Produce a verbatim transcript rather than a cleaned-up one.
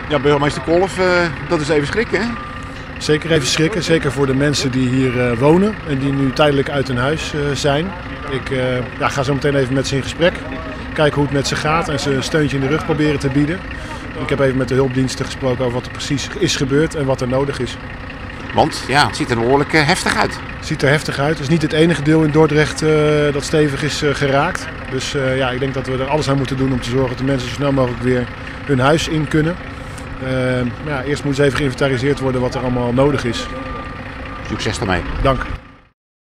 Ja, burgemeester Kolff, uh, dat is even schrikken, hè? Zeker even schrikken, zeker voor de mensen die hier uh, wonen en die nu tijdelijk uit hun huis uh, zijn. Ik uh, ja, ga zo meteen even met ze in gesprek, kijken hoe het met ze gaat en ze een steuntje in de rug proberen te bieden. Ik heb even met de hulpdiensten gesproken over wat er precies is gebeurd en wat er nodig is. Want ja, het ziet er behoorlijk uh, heftig uit. Het ziet er heftig uit. Het is niet het enige deel in Dordrecht uh, dat stevig is uh, geraakt. Dus uh, ja, ik denk dat we er alles aan moeten doen om te zorgen dat de mensen zo snel mogelijk weer hun huis in kunnen. Uh, ja, eerst moet eens even geïnventariseerd worden wat er allemaal nodig is. Succes daarmee. Dank.